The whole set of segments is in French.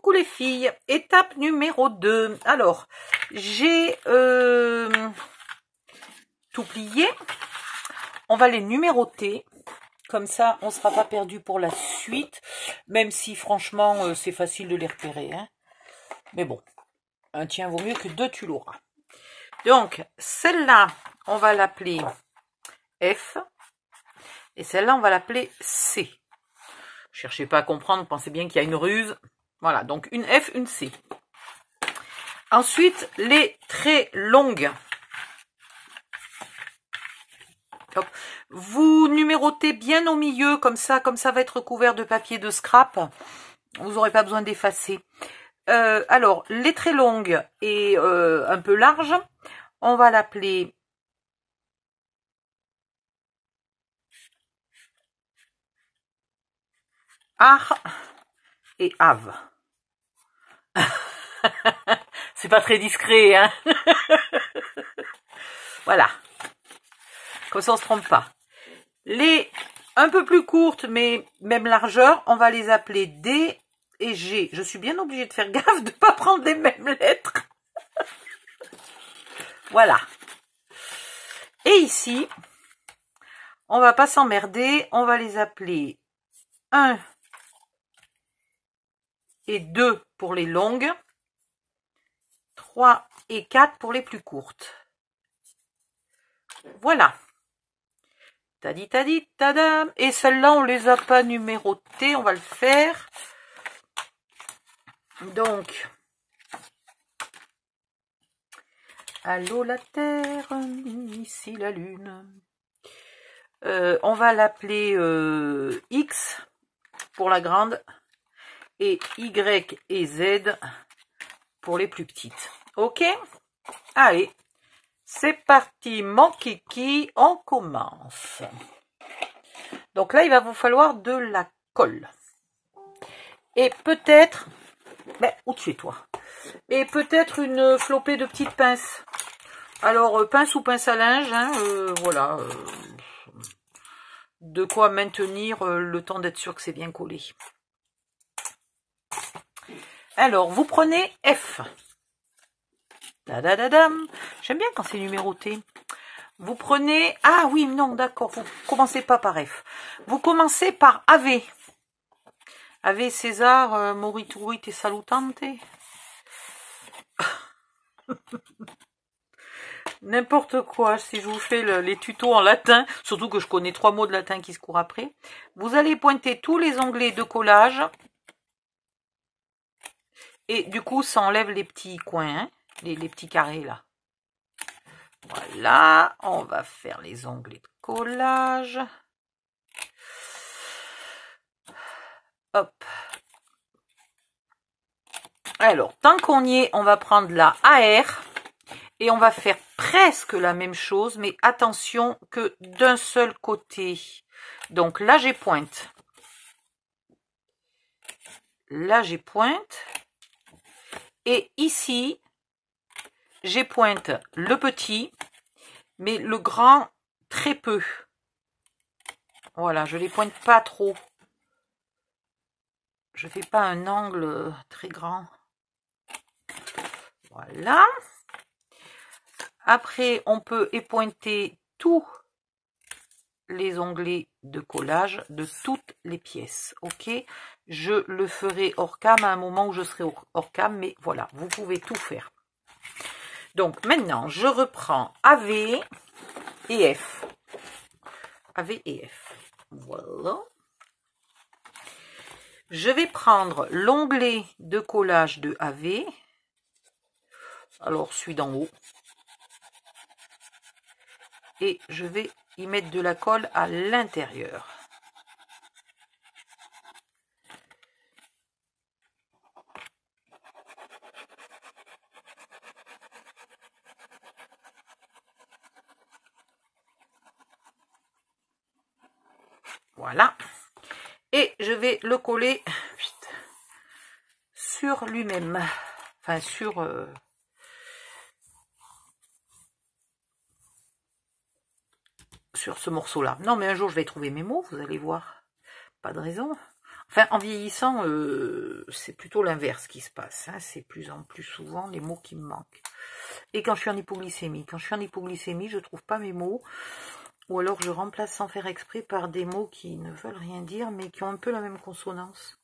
Coucou les filles, étape numéro 2. Alors, j'ai tout plié. On va les numéroter. Comme ça, on ne sera pas perdu pour la suite. Même si, franchement, c'est facile de les repérer. Hein. Mais bon, un tien vaut mieux que deux, tu l'auras. Donc, celle-là, on va l'appeler F. Et celle-là, on va l'appeler C. Cherchez pas à comprendre, pensez bien qu'il y a une ruse. Voilà, donc une F, une C. Ensuite, les traits longues. Hop. Vous numérotez bien au milieu, comme ça va être couvert de papier de scrap. Vous n'aurez pas besoin d'effacer. Alors, les traits longues et un peu larges, on va l'appeler Ar et Ave. C'est pas très discret, hein. Voilà. Comme ça, on se trompe pas. Les un peu plus courtes, mais même largeur, on va les appeler D et G. Je suis bien obligée de faire gaffe de ne pas prendre les mêmes lettres. Voilà. Et ici, on va pas s'emmerder. On va les appeler 1 et 2 pour les longues. 3 et 4 pour les plus courtes. Voilà. Tadi tadi tadam. Et celles-là, on les a pas numérotées. On va le faire. Donc, allô la Terre, ici la Lune. On va l'appeler X pour la grande et Y et Z pour les plus petites. Ok? Allez, c'est parti mon kiki, on commence. Donc là, il va vous falloir de la colle. Et peut-être, ben, où tu es toi? Et peut-être une flopée de petites pinces. Alors, pince ou pince à linge, hein, voilà. De quoi maintenir le temps d'être sûr que c'est bien collé. Alors, vous prenez F. Dadadadam. J'aime bien quand c'est numéroté. Vous prenez... Ah oui, non, d'accord. Vous commencez pas par F. Vous commencez par Ave. Ave César, morituri te salutante. N'importe quoi, si je vous fais les tutos en latin, surtout que je connais 3 mots de latin qui se courent après. Vous allez pointer tous les onglets de collage. Et du coup, ça enlève les petits coins, hein, les petits carrés là. Voilà, on va faire les onglets de collage. Hop. Alors, tant qu'on y est, on va prendre la AR et on va faire presque la même chose, mais attention que d'un seul côté. Donc là, j'ai pointe. Là, j'ai pointe. Et ici, j'ai pointe le petit, mais le grand, très peu. Voilà, je les pointe pas trop. Je fais pas un angle très grand. Voilà. Après, on peut épointer tous les onglets de collage de toutes les pièces. Ok, je le ferai hors cam à un moment où je serai hors cam, mais voilà, vous pouvez tout faire. Donc maintenant, je reprends AV et F. AV et F. Voilà. Je vais prendre l'onglet de collage de AV. Alors, celui d'en haut. Et je vais y mettre de la colle à l'intérieur. Voilà. Et je vais le coller sur lui-même. Enfin, sur... sur ce morceau-là. Non, mais un jour, je vais trouver mes mots, vous allez voir. Pas de raison. Enfin, en vieillissant, c'est plutôt l'inverse qui se passe. Hein. C'est plus en plus souvent les mots qui me manquent. Et quand je suis en hypoglycémie. Quand je suis en hypoglycémie, je ne trouve pas mes mots. Ou alors je remplace sans faire exprès par des mots qui ne veulent rien dire, mais qui ont un peu la même consonance.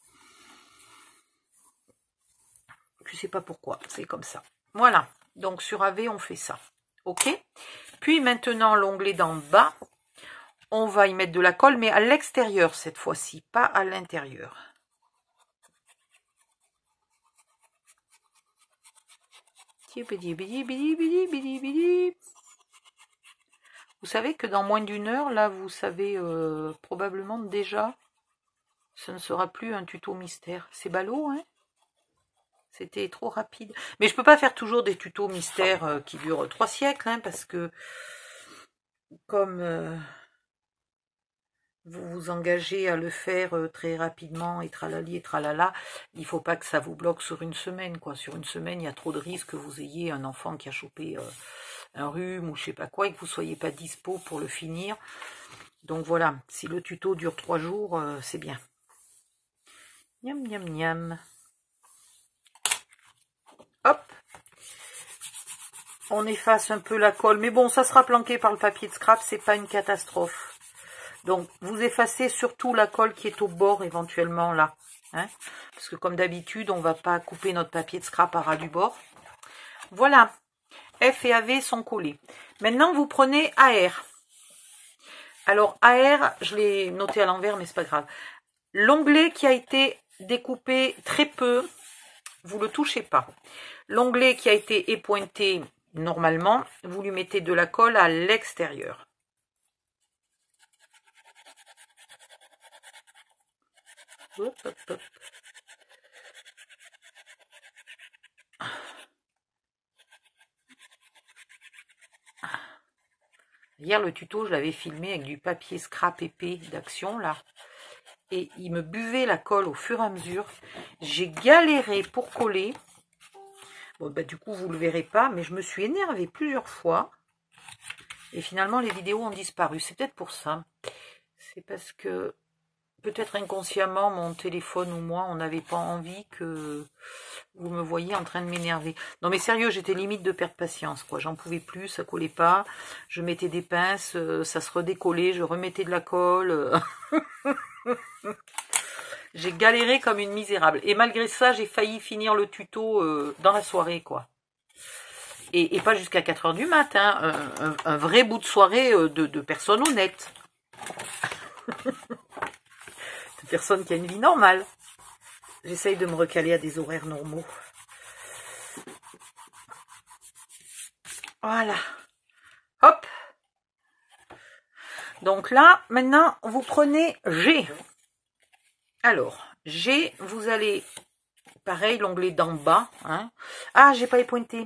Je ne sais pas pourquoi, c'est comme ça. Voilà, donc sur AV, on fait ça. Ok. Puis maintenant, l'onglet d'en bas, on va y mettre de la colle, mais à l'extérieur cette fois-ci, pas à l'intérieur. Vous savez que dans moins d'une heure, là, vous savez probablement déjà, ce ne sera plus un tuto mystère. C'est ballot, hein? C'était trop rapide. Mais je peux pas faire toujours des tutos mystères qui durent 3 siècles, hein, parce que comme vous vous engagez à le faire très rapidement, et tralali et tralala, il faut pas que ça vous bloque sur une semaine, quoi. Sur une semaine, il y a trop de risques que vous ayez un enfant qui a chopé un rhume ou je sais pas quoi, et que vous soyez pas dispo pour le finir. Donc voilà, si le tuto dure 3 jours, c'est bien. Miam, miam, miam. Hop. On efface un peu la colle. Mais bon, ça sera planqué par le papier de scrap, c'est pas une catastrophe. Donc, vous effacez surtout la colle qui est au bord, éventuellement, là. Hein, parce que comme d'habitude, on va pas couper notre papier de scrap à ras du bord. Voilà. F et AV sont collés. Maintenant, vous prenez AR. Alors, AR, je l'ai noté à l'envers, mais c'est pas grave. L'onglet qui a été découpé très peu, vous le touchez pas. L'onglet qui a été épointé normalement, vous lui mettez de la colle à l'extérieur. Hop, hop, hop. Hier, le tuto, je l'avais filmé avec du papier scrap épais d'Action, là. Et il me buvait la colle au fur et à mesure. J'ai galéré pour coller. Bon, bah, du coup, vous ne le verrez pas, mais je me suis énervée plusieurs fois. Et finalement, les vidéos ont disparu. C'est peut-être pour ça. C'est parce que, peut-être inconsciemment, mon téléphone ou moi, on n'avait pas envie que vous me voyiez en train de m'énerver. Non mais sérieux, j'étais limite de perdre patience, quoi. J'en pouvais plus, ça collait pas. Je mettais des pinces, ça se redécollait, je remettais de la colle. J'ai galéré comme une misérable. Et malgré ça, j'ai failli finir le tuto dans la soirée, quoi. Et pas jusqu'à 4 h du matin, hein. Un vrai bout de soirée de personne honnête. De personne qui a une vie normale. J'essaye de me recaler à des horaires normaux. Voilà. Hop. Donc là, maintenant, vous prenez G. Alors, G, vous allez... Pareil, l'onglet d'en bas. Hein. Ah, j'ai pas épointé.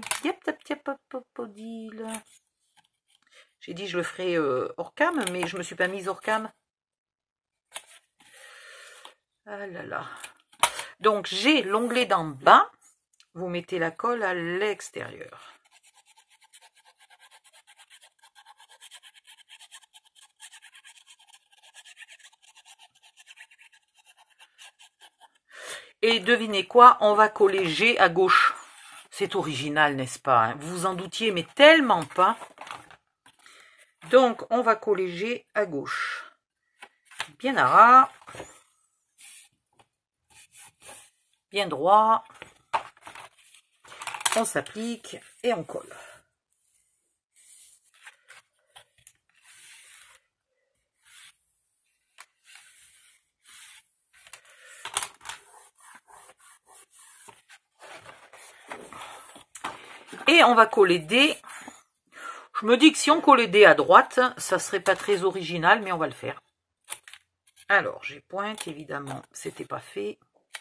J'ai dit je le ferai hors cam, mais je me suis pas mise hors cam. Ah là là. Donc, j'ai l'onglet d'en bas. Vous mettez la colle à l'extérieur. Et devinez quoi, on va coller G à gauche. C'est original, n'est-ce pas, hein? Vous vous en doutiez, mais tellement pas. Donc, on va coller G à gauche. Bien à ras. Bien droit. On s'applique et on colle. Et on va coller D. Je me dis que si on collait D à droite, ça serait pas très original, mais on va le faire. Alors, j'ai pointe, évidemment, c'était pas fait.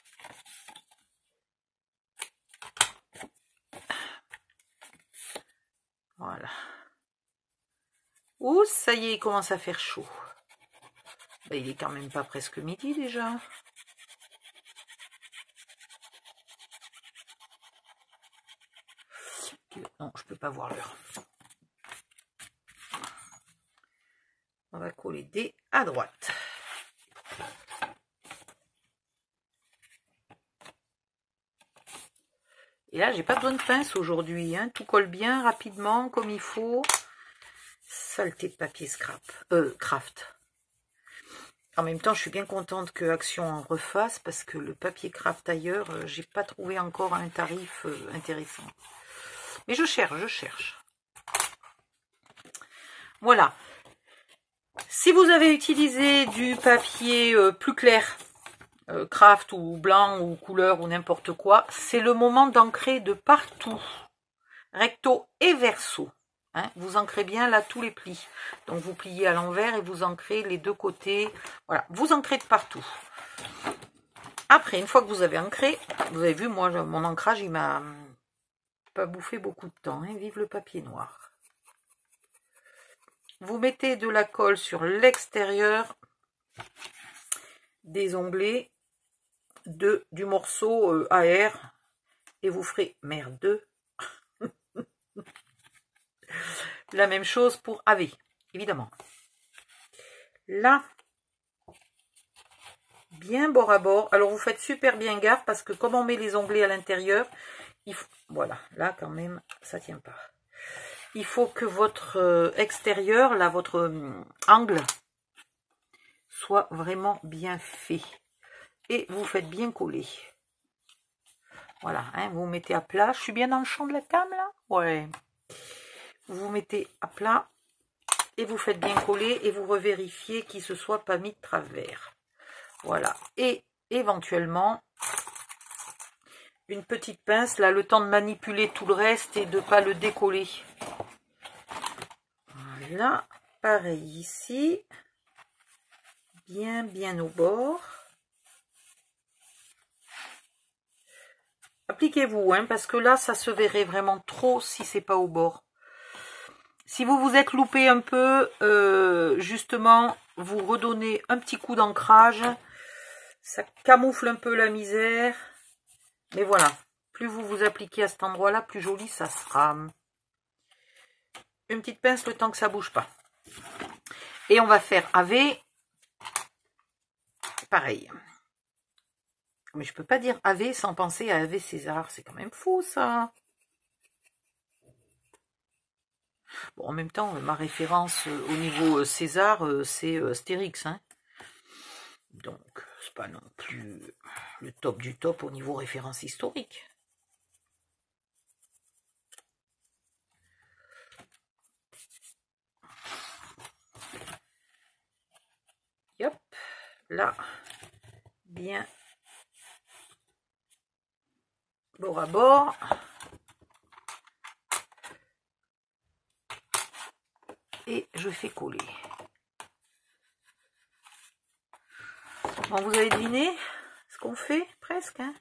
Voilà. Ouh, ça y est, il commence à faire chaud. Ben, il est quand même pas presque midi déjà. Non, je peux pas voir l'heure. On va coller D à droite. Et là, j'ai pas besoin de pince aujourd'hui, hein. Tout colle bien, rapidement, comme il faut. Saleté de papier craft. En même temps, je suis bien contente que Action en refasse, parce que le papier craft ailleurs, j'ai pas trouvé encore un tarif intéressant. Mais je cherche. Voilà. Si vous avez utilisé du papier plus clair, craft ou blanc ou couleur ou n'importe quoi, c'est le moment d'ancrer de partout, recto et verso. Hein, vous ancrez bien là tous les plis. Donc vous pliez à l'envers et vous ancrez les deux côtés. Voilà, vous ancrez de partout. Après, une fois que vous avez ancré, vous avez vu, moi, mon ancrage, il m'a pas bouffé beaucoup de temps. Hein, vive le papier noir. Vous mettez de la colle sur l'extérieur des onglets du morceau AR et vous ferez merde. La même chose pour AV, évidemment. Là, bien bord à bord. Alors vous faites super bien gaffe parce que comme on met les onglets à l'intérieur, voilà, là quand même ça tient pas. Il faut que votre extérieur, là, votre angle soit vraiment bien fait. Et vous faites bien coller. Voilà, hein, vous mettez à plat. Je suis bien dans le champ de la cam là? Ouais. Vous mettez à plat et vous faites bien coller et vous revérifiez qu'il ne se soit pas mis de travers. Voilà. Et éventuellement, une petite pince, là, le temps de manipuler tout le reste et de ne pas le décoller. Voilà. Pareil ici. Bien au bord. Appliquez-vous, hein, parce que là, ça se verrait vraiment trop si c'est pas au bord. Si vous vous êtes loupé un peu, justement, vous redonnez un petit coup d'ancrage. Ça camoufle un peu la misère. Mais voilà, plus vous vous appliquez à cet endroit-là, plus joli ça sera. Une petite pince le temps que ça bouge pas. Et on va faire AV. Pareil. Mais je peux pas dire AV sans penser à AV César. C'est quand même fou ça. Bon, en même temps, ma référence au niveau César, c'est Astérix. Hein. Donc, c'est pas non plus le top du top au niveau référence historique. Hop, là, bien bord à bord. Et je fais coller. Bon, vous avez deviné ce qu'on fait presque. Hein,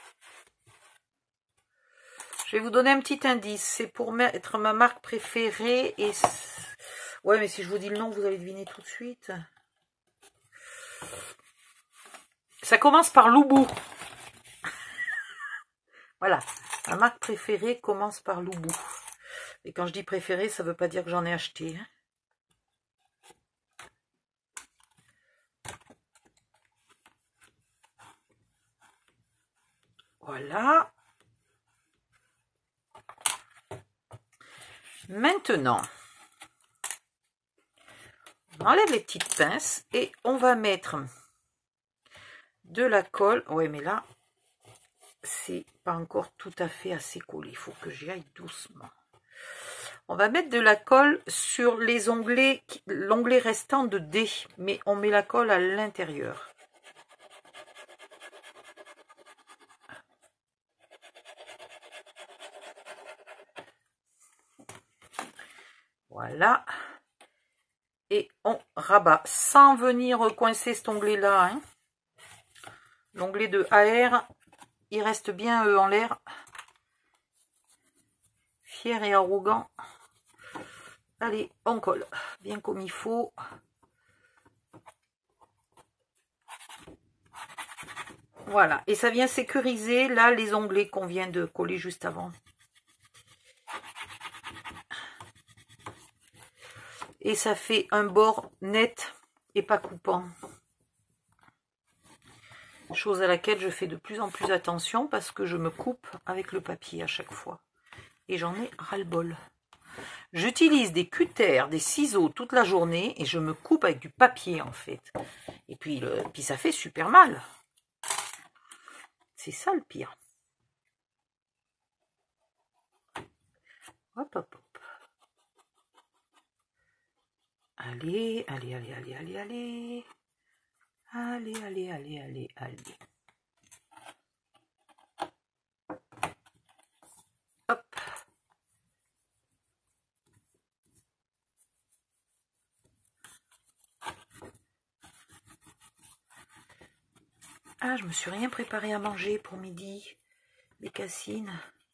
je vais vous donner un petit indice. C'est pour mettre ma marque préférée. Et ouais, mais si je vous dis le nom, vous allez deviner tout de suite. Ça commence par Loubou. Voilà, ma marque préférée commence par Loubou. Et quand je dis préférée, ça ne veut pas dire que j'en ai acheté. Hein. Voilà. Maintenant, on enlève les petites pinces et on va mettre de la colle. Ouais, mais là, c'est pas encore tout à fait assez collé. Il faut que j'y aille doucement. On va mettre de la colle sur les onglets, l'onglet restant de D, mais on met la colle à l'intérieur. Voilà. Et on rabat sans venir coincer cet onglet-là. Hein. L'onglet de AR, il reste bien en l'air. Fier et arrogant. Allez, on colle. Bien comme il faut. Voilà. Et ça vient sécuriser, là, les onglets qu'on vient de coller juste avant. Et ça fait un bord net et pas coupant. Chose à laquelle je fais de plus en plus attention parce que je me coupe avec le papier à chaque fois. Et j'en ai ras-le-bol. J'utilise des cutters, des ciseaux toute la journée et je me coupe avec du papier en fait. Et puis ça fait super mal. C'est ça le pire. Hop, hop, hop. Allez, allez, allez, allez, allez, allez. Allez, allez, allez, allez, allez. Hop. Ah, je me suis rien préparé à manger pour midi. Des cassines.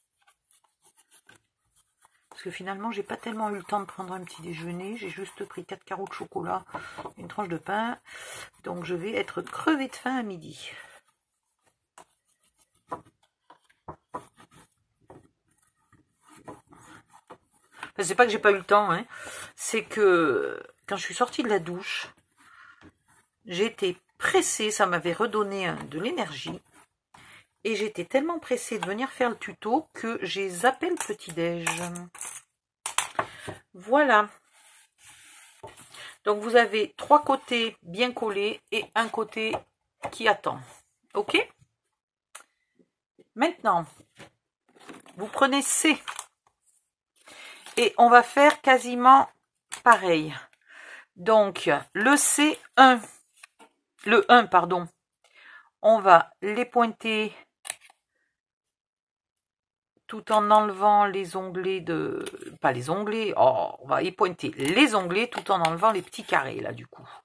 Parce que finalement, j'ai pas tellement eu le temps de prendre un petit déjeuner. J'ai juste pris 4 carreaux de chocolat, une tranche de pain. Donc, je vais être crevée de faim à midi. Enfin, c'est pas que j'ai pas eu le temps, hein. C'est que quand je suis sortie de la douche, j'ai été pressée, ça m'avait redonné de l'énergie. Et j'étais tellement pressée de venir faire le tuto que j'ai zappé le petit-déj. Voilà. Donc vous avez 3 côtés bien collés et un côté qui attend. Ok? Maintenant, vous prenez C. Et on va faire quasiment pareil. Donc, le C1, le 1, pardon, on va les pointer tout en enlevant les onglets de... Pas les onglets, oh, on va y pointer les onglets tout en enlevant les petits carrés, là, du coup.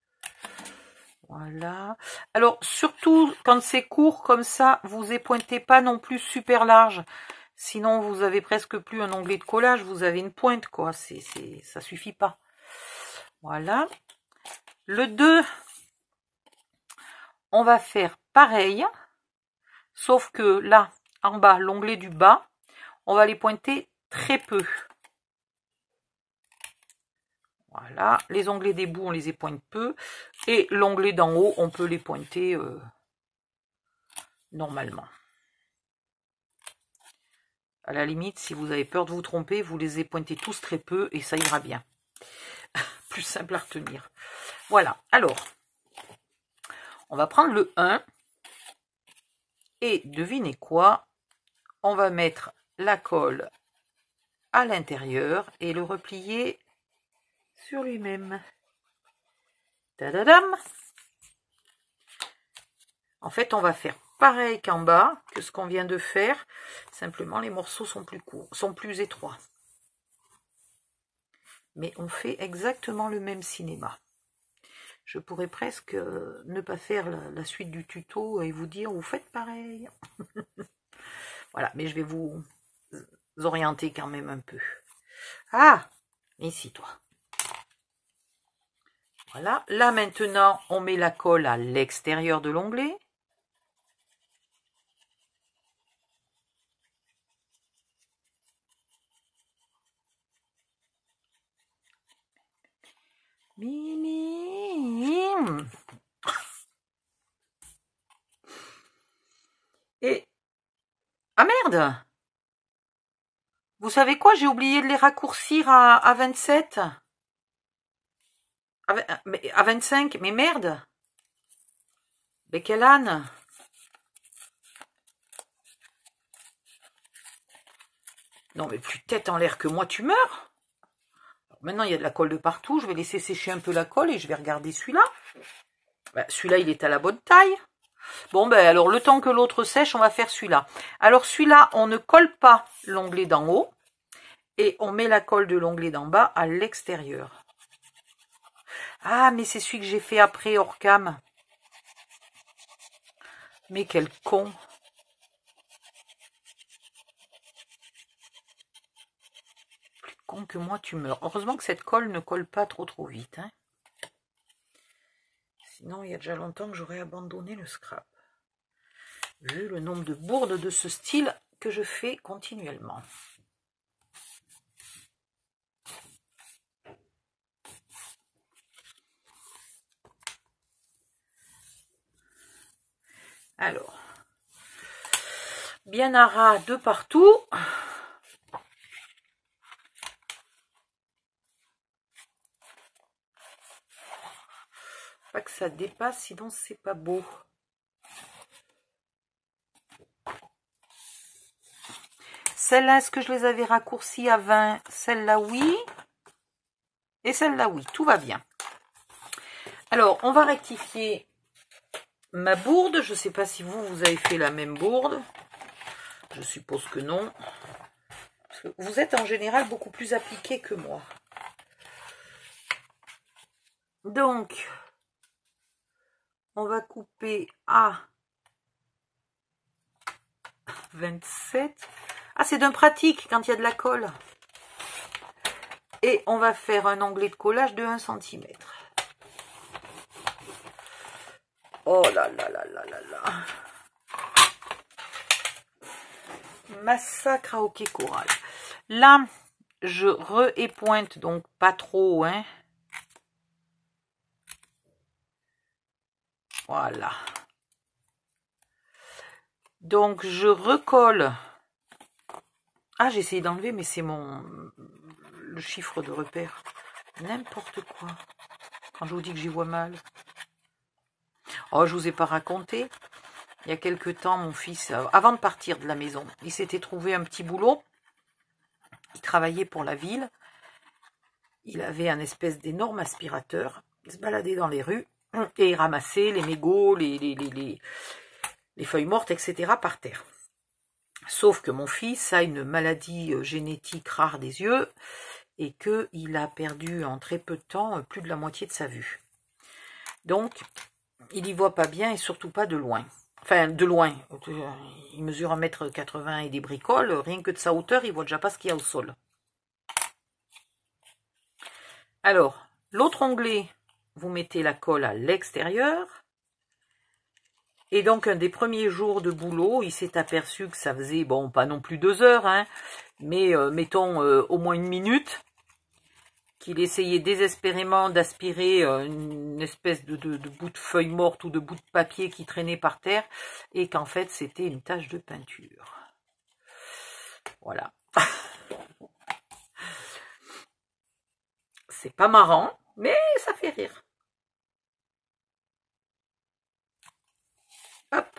Voilà. Alors, surtout, quand c'est court comme ça, vous épointez pas non plus super large. Sinon, vous avez presque plus un onglet de collage, vous avez une pointe, quoi. Ça suffit pas. Voilà. Le 2, on va faire pareil, sauf que là, en bas, l'onglet du bas, on va les pointer très peu. Voilà, les onglets des bouts, on les épointe peu. Et l'onglet d'en haut, on peut les pointer normalement. À la limite, si vous avez peur de vous tromper, vous les épointez tous très peu et ça ira bien. Plus simple à retenir. Voilà, alors, on va prendre le 1. Et devinez quoi? On va mettre la colle à l'intérieur et le replier sur lui-même. Tadadam! En fait, on va faire pareil qu'en bas, que ce qu'on vient de faire. Simplement, les morceaux sont plus courts, sont plus étroits. Mais on fait exactement le même cinéma. Je pourrais presque ne pas faire la suite du tuto et vous dire, vous faites pareil. Voilà, mais je vais vous orienter quand même un peu. Ah, ici, toi. Voilà, là maintenant, on met la colle à l'extérieur de l'onglet. Mimim. Et... Ah merde! Vous savez quoi? J'ai oublié de les raccourcir à 27. À 25, mais merde! Mais quelle âne! Non mais plus tête en l'air que moi, tu meurs! Alors, maintenant, il y a de la colle de partout. Je vais laisser sécher un peu la colle et je vais regarder celui-là. Ben, celui-là, il est à la bonne taille. Bon, ben alors, le temps que l'autre sèche, on va faire celui-là. Alors, celui-là, on ne colle pas l'onglet d'en haut. Et on met la colle de l'onglet d'en bas à l'extérieur. Ah, mais c'est celui que j'ai fait après hors cam. Mais quel con! Plus con que moi, tu meurs. Heureusement que cette colle ne colle pas trop vite. Hein. Sinon, il y a déjà longtemps que j'aurais abandonné le scrap. Vu le nombre de bourdes de ce style que je fais continuellement. Alors, bien à ras de partout. Pas que ça dépasse, sinon c'est pas beau. Celle-là, est-ce que je les avais raccourcies à 20? Celle-là, oui. Et celle-là, oui. Tout va bien. Alors, on va rectifier ma bourde. Je ne sais pas si vous avez fait la même bourde. Je suppose que non. Parce que vous êtes en général beaucoup plus appliqué que moi. Donc, on va couper à 27. Ah, c'est d'un pratique quand il y a de la colle. Et on va faire un onglet de collage de 1 cm. Oh là là là là là là. Massacre à hockey coral. Là, je re-épointe, donc pas trop, hein. Voilà. Donc, je recolle. Ah, j'ai essayé d'enlever, mais c'est le chiffre de repère. N'importe quoi. Quand je vous dis que j'y vois mal. Oh, je vous ai pas raconté. Il y a quelque temps, mon fils, avant de partir de la maison, il s'était trouvé un petit boulot. Il travaillait pour la ville. Il avait un espèce d'énorme aspirateur. Il se baladait dans les rues et il ramassait les mégots, les feuilles mortes, etc. par terre. Sauf que mon fils a une maladie génétique rare des yeux et qu'il a perdu en très peu de temps plus de la moitié de sa vue. Donc, il n'y voit pas bien et surtout pas de loin. Enfin, de loin. Il mesure 1,80 m et des bricoles. Rien que de sa hauteur, il voit déjà pas ce qu'il y a au sol. Alors, l'autre onglet, vous mettez la colle à l'extérieur. Et donc, un des premiers jours de boulot, il s'est aperçu que ça faisait, bon, pas non plus 2 heures, hein, mais mettons au moins 1 minute, qu'il essayait désespérément d'aspirer une espèce de bout de feuille morte ou de bout de papier qui traînait par terre, et qu'en fait, c'était une tache de peinture. Voilà. C'est pas marrant, mais ça fait rire. Hop.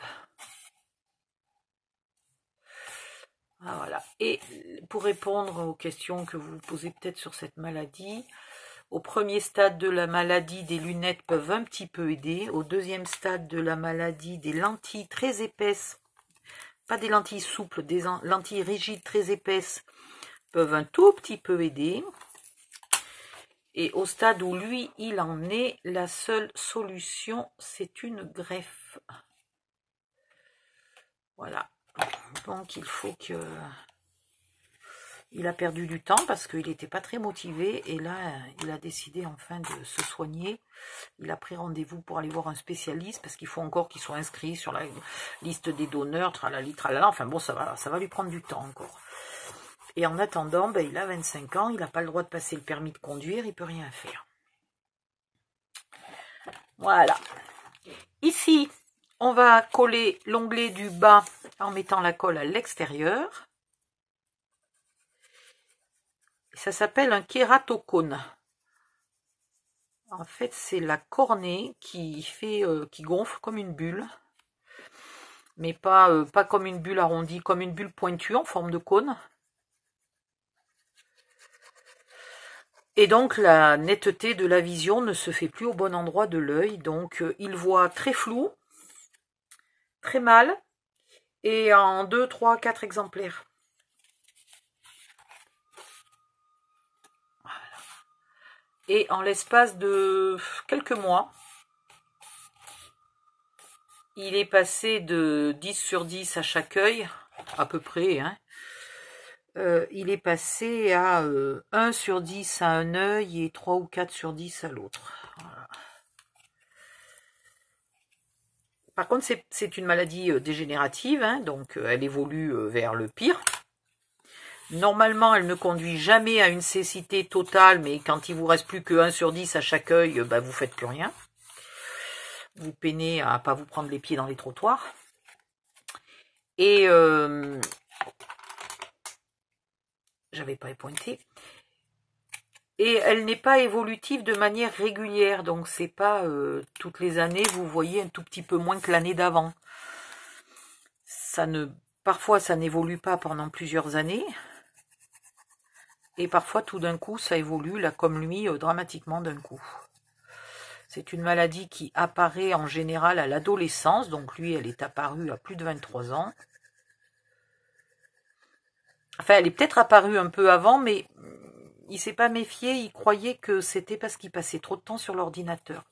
Ah, voilà. Et pour répondre aux questions que vous vous posez peut-être sur cette maladie, au premier stade de la maladie, des lunettes peuvent un petit peu aider. Au deuxième stade de la maladie, des lentilles très épaisses, pas des lentilles souples, des lentilles rigides très épaisses, peuvent un tout petit peu aider. Et au stade où lui, il en est, la seule solution, c'est une greffe. Voilà. Donc, il faut que... Il a perdu du temps parce qu'il n'était pas très motivé. Et là, il a décidé enfin de se soigner. Il a pris rendez-vous pour aller voir un spécialiste parce qu'il faut encore qu'il soit inscrit sur la liste des donneurs, tralali, tralala. Enfin bon, ça va lui prendre du temps encore. Et en attendant, ben, il a 25 ans, il n'a pas le droit de passer le permis de conduire, il ne peut rien faire. Voilà. Ici, on va coller l'onglet du bas en mettant la colle à l'extérieur. Ça s'appelle un kératocone. En fait, c'est la cornée qui gonfle comme une bulle. Mais pas comme une bulle arrondie, comme une bulle pointue en forme de cône. Et donc, la netteté de la vision ne se fait plus au bon endroit de l'œil. Donc, il voit très flou, très mal, et en 2, 3, 4 exemplaires. Voilà. Et en l'espace de quelques mois, il est passé de 10 sur 10 à chaque œil, à peu près, hein. Il est passé à 1 sur 10 à un œil et 3 ou 4 sur 10 à l'autre. Voilà. Par contre, c'est une maladie dégénérative, hein, donc elle évolue vers le pire. Normalement, elle ne conduit jamais à une cécité totale, mais quand il vous reste plus que 1 sur 10 à chaque œil, bah, vous faites plus rien. Vous peinez à ne pas vous prendre les pieds dans les trottoirs. Et j'avais pas pointé. Et elle n'est pas évolutive de manière régulière, donc c'est pas toutes les années vous voyez un tout petit peu moins que l'année d'avant. Parfois ça n'évolue pas pendant plusieurs années, et parfois tout d'un coup ça évolue là comme lui dramatiquement d'un coup. C'est une maladie qui apparaît en général à l'adolescence, donc lui elle est apparue à plus de 23 ans. Enfin elle est peut-être apparue un peu avant, mais il s'est pas méfié, il croyait que c'était parce qu'il passait trop de temps sur l'ordinateur.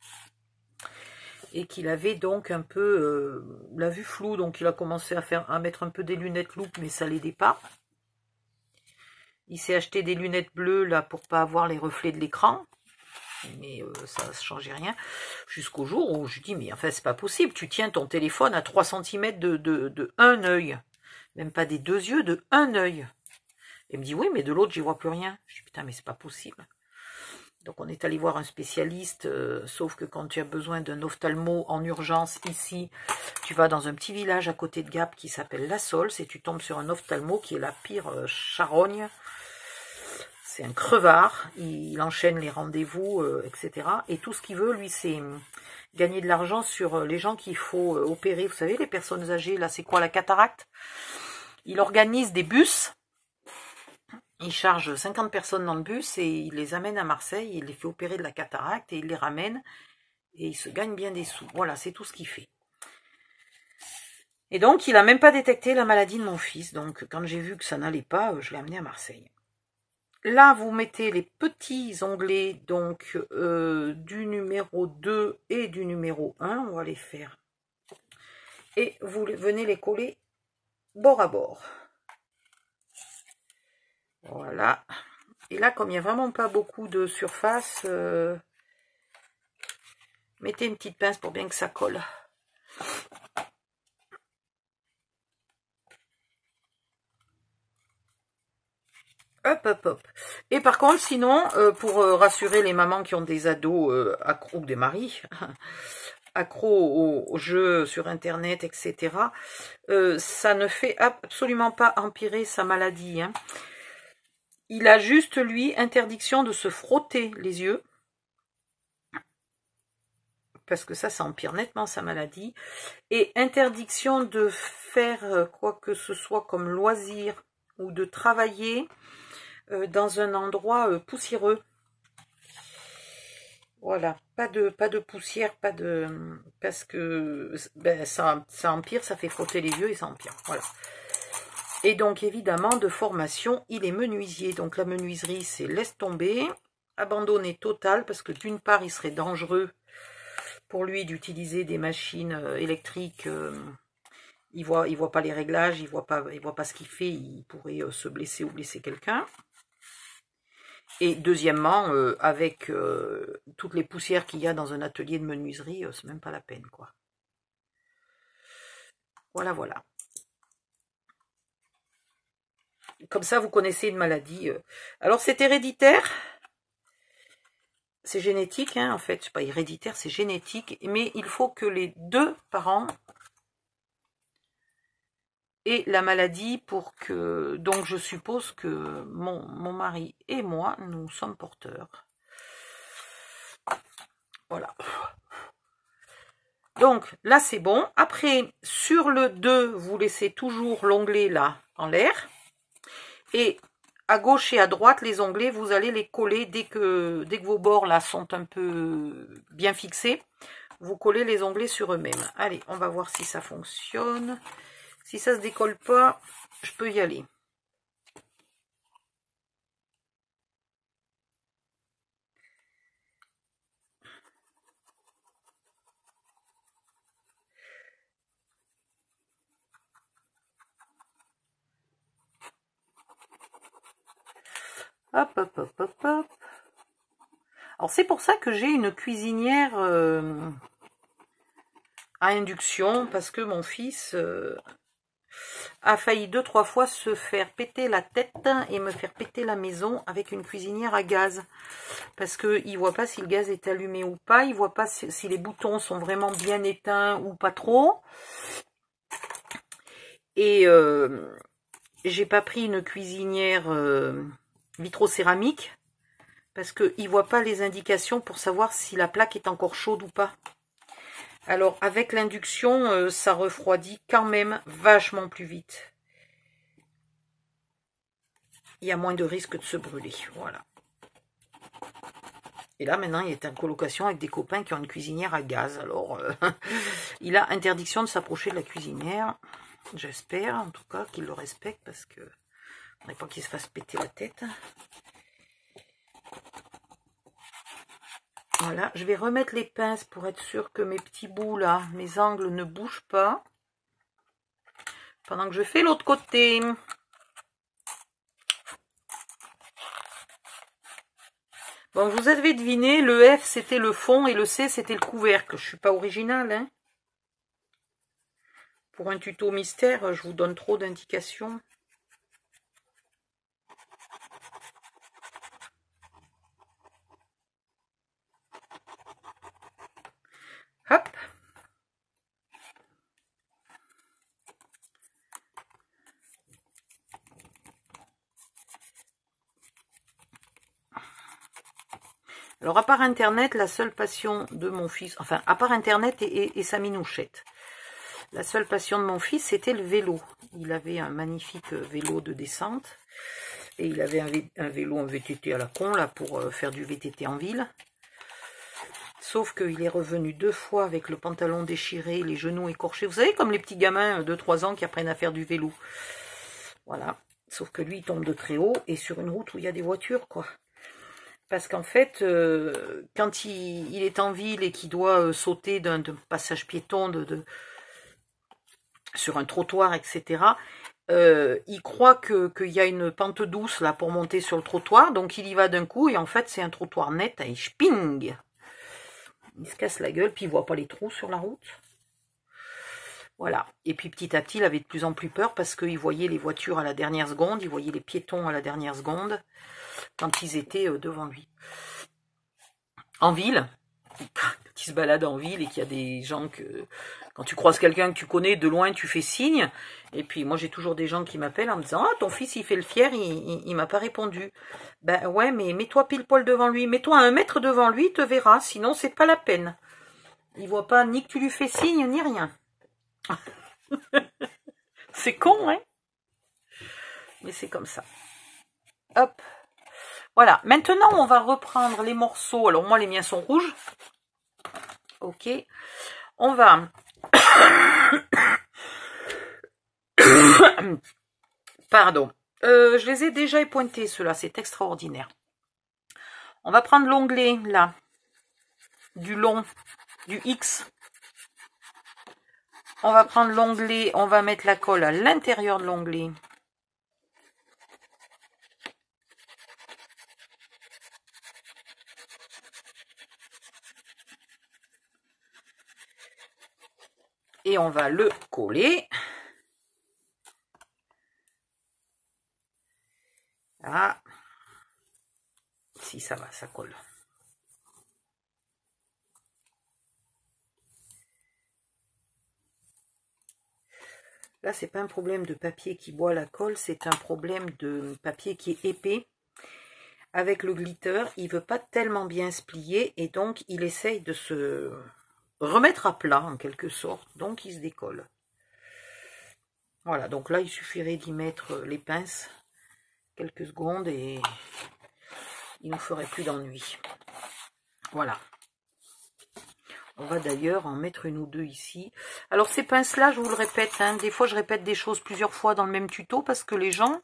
Et qu'il avait donc un peu la vue floue, donc il a commencé à mettre un peu des lunettes loupe, mais ça l'aidait pas. Il s'est acheté des lunettes bleues là pour pas avoir les reflets de l'écran, mais ça ne changeait rien. Jusqu'au jour où je dis mais enfin c'est pas possible, tu tiens ton téléphone à 3 cm de un œil, même pas des deux yeux, de un œil. Il me dit oui mais de l'autre j'y vois plus rien. Je dis putain mais c'est pas possible. Donc on est allé voir un spécialiste, sauf que quand tu as besoin d'un ophtalmo en urgence ici, tu vas dans un petit village à côté de Gap qui s'appelle La Sols et tu tombes sur un ophtalmo qui est la pire charogne. C'est un crevard, il enchaîne les rendez-vous, etc. Et tout ce qu'il veut, lui, c'est gagner de l'argent sur les gens qu'il faut opérer. Vous savez, les personnes âgées, là, c'est quoi la cataracte? Il organise des bus. Il charge 50 personnes dans le bus et il les amène à Marseille, il les fait opérer de la cataracte et il les ramène et il se gagne bien des sous. Voilà, c'est tout ce qu'il fait. Et donc, il n'a même pas détecté la maladie de mon fils. Donc, quand j'ai vu que ça n'allait pas, je l'ai amené à Marseille. Là, vous mettez les petits onglets donc du numéro 2 et du numéro 1. On va les faire. Et vous venez les coller bord à bord. Voilà. Et là, comme il n'y a vraiment pas beaucoup de surface, mettez une petite pince pour bien que ça colle. Hop, hop, hop. Et par contre, sinon, pour rassurer les mamans qui ont des ados accros, ou des maris, accros aux jeux sur Internet, etc., ça ne fait absolument pas empirer sa maladie, hein. Il a juste, lui, interdiction de se frotter les yeux. Parce que ça empire nettement sa maladie. Et interdiction de faire quoi que ce soit comme loisir ou de travailler dans un endroit poussiéreux. Voilà, pas de poussière, pas de... Parce que ben, ça empire, ça fait frotter les yeux et ça empire. Voilà. Et donc, évidemment, de formation, il est menuisier. Donc, la menuiserie, c'est laisse tomber. Abandonné total, parce que d'une part, il serait dangereux pour lui d'utiliser des machines électriques. Il voit pas les réglages, il voit pas ce qu'il fait. Il pourrait se blesser ou blesser quelqu'un. Et deuxièmement, avec toutes les poussières qu'il y a dans un atelier de menuiserie, c'est même pas la peine, quoi. Voilà, voilà. Comme ça, vous connaissez une maladie. Alors, c'est héréditaire. C'est génétique, hein, en fait. C'est pas héréditaire, c'est génétique. Mais il faut que les deux parents aient la maladie pour que... Donc, je suppose que mon mari et moi, nous sommes porteurs. Voilà. Donc, là, c'est bon. Après, sur le 2, vous laissez toujours l'onglet, là, en l'air. Et à gauche et à droite, les onglets, vous allez les coller dès que vos bords là sont un peu bien fixés. Vous collez les onglets sur eux-mêmes. Allez, on va voir si ça fonctionne. Si ça se décolle pas, je peux y aller. Hop, hop, hop, hop, hop. Alors, c'est pour ça que j'ai une cuisinière à induction, parce que mon fils a failli 2-3 fois se faire péter la tête et me faire péter la maison avec une cuisinière à gaz. Parce qu'il ne voit pas si le gaz est allumé ou pas, il ne voit pas si les boutons sont vraiment bien éteints ou pas trop. Et j'ai pas pris une cuisinière vitrocéramique parce qu'il ne voit pas les indications pour savoir si la plaque est encore chaude ou pas. Alors avec l'induction, ça refroidit quand même vachement plus vite. Il y a moins de risque de se brûler, voilà. Et là, maintenant, il est en colocation avec des copains qui ont une cuisinière à gaz. Alors, il a interdiction de s'approcher de la cuisinière. J'espère, en tout cas, qu'il le respecte, parce que on n'est pas qu'il se fasse péter la tête. Voilà, je vais remettre les pinces pour être sûr que mes petits bouts, là, mes angles ne bougent pas. Pendant que je fais l'autre côté. Bon, vous avez deviné, le F c'était le fond et le C c'était le couvercle. Je suis pas originale, hein. Pour un tuto mystère, je vous donne trop d'indications. Hop. Alors, à part Internet, la seule passion de mon fils, enfin, à part Internet et sa minouchette, la seule passion de mon fils, c'était le vélo. Il avait un magnifique vélo de descente, et il avait un vélo, un VTT à la con, là, pour faire du VTT en ville. Sauf qu'il est revenu 2 fois avec le pantalon déchiré, les genoux écorchés. Vous savez, comme les petits gamins de 3 ans qui apprennent à faire du vélo. Voilà. Sauf que lui, il tombe de très haut, et sur une route où il y a des voitures, quoi. Parce qu'en fait, quand il est en ville et qu'il doit sauter d'un passage piéton sur un trottoir, etc., il croit qu'il y a une pente douce là pour monter sur le trottoir, donc il y va d'un coup, et en fait, c'est un trottoir net, et sping! Il se casse la gueule, puis il voit pas les trous sur la route. Voilà. Et puis petit à petit, il avait de plus en plus peur parce qu'il voyait les voitures à la dernière seconde, il voyait les piétons à la dernière seconde, quand ils étaient devant lui. En ville, quand il se balade en ville et qu'il y a des gens que... Quand tu croises quelqu'un que tu connais, de loin, tu fais signe. Et puis moi, j'ai toujours des gens qui m'appellent en me disant « Ah, ton fils, il fait le fier, il m'a pas répondu. » Ben ouais, mais mets-toi pile poil devant lui. Mets-toi à 1 mètre devant lui, il te verra. Sinon, c'est pas la peine. Il voit pas ni que tu lui fais signe, ni rien. C'est con, hein? Mais c'est comme ça. Hop. Voilà. Maintenant, on va reprendre les morceaux. Alors, moi, les miens sont rouges. Ok. On va... Pardon. Je les ai déjà épointés, ceux-là. C'est extraordinaire. On va prendre l'onglet, là. Du long. Du X. On va prendre l'onglet. On va mettre la colle à l'intérieur de l'onglet. Et on va le coller. Ah, si ça va, ça colle. Là, c'est pas un problème de papier qui boit la colle, c'est un problème de papier qui est épais. Avec le glitter, il veut pas tellement bien se plier et donc il essaye de se remettre à plat en quelque sorte. Donc il se décolle. Voilà, donc là, il suffirait d'y mettre les pinces quelques secondes et il ne ferait plus d'ennui. Voilà. On va d'ailleurs en mettre une ou deux ici. Alors ces pinces-là, je vous le répète, hein, des fois je répète des choses plusieurs fois dans le même tuto parce que les gens